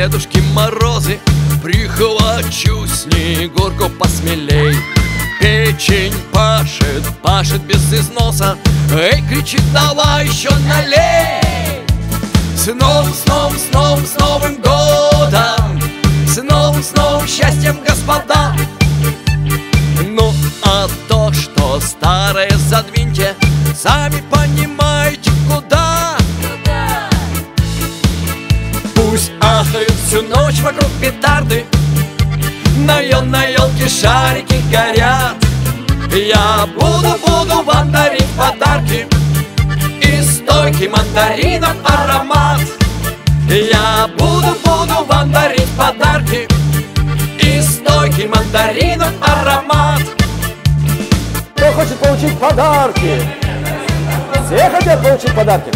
Дедушки Морозы, прихвачу Снегурку посмелей. Печень пашет, пашет без износа, эй, кричит, давай еще налей. С новым, с новым, с новым, с Новым годом, с новым счастьем, господа. Ну, а то, что старое, задвиньте, сами понимаете, куда. Пусть ахают всю ночь вокруг петарды, на елке шарики горят. Я буду вам дарить подарки, из стойки мандаринов аромат. Я буду вам дарить подарки, из стойки мандаринов аромат. Кто хочет получить подарки? Все хотят получить подарки?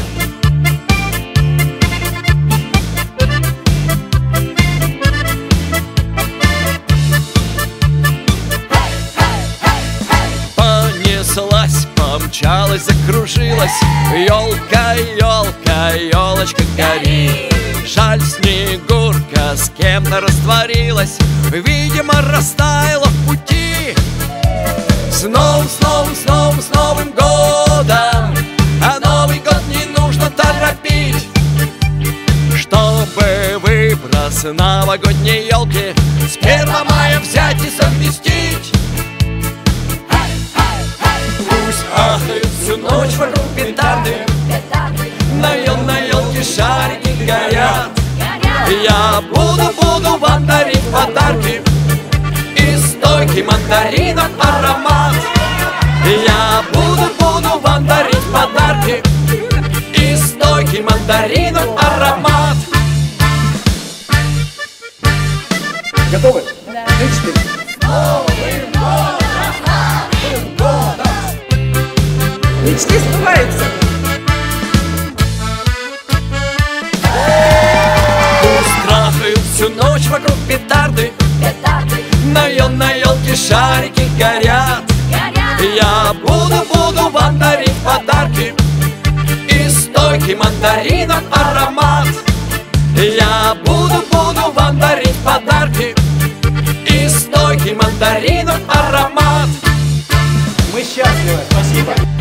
Понеслась, помчалась, закружилась, елка, елка, елочка гори. Жаль, Снегурка с кем-то растворилась, видимо, растаяла в пути. С новым, с новым, с новым, с Новым годом, а Новый год не нужно торопить. Чтобы выброс новогодней елки с 1 мая взять и совместить. Пусть ахают всю ночь вокруг петарды, на елке шарики горят. Я буду вам дарить подарки, из стойки мандаринов аромат. Я буду вам дарить подарки, из стойки мандаринов аромат. Готовы? Да. 3-4. Новым годом! Мечты сбываются. Пусть трахают всю ночь вокруг петарды, на елке шарики горят. Я буду вам дарить подарки, из стойки мандаринов аромат. Я буду вам дарить подарки, из стойки мандаринов аромат. Мы счастливы. Спасибо.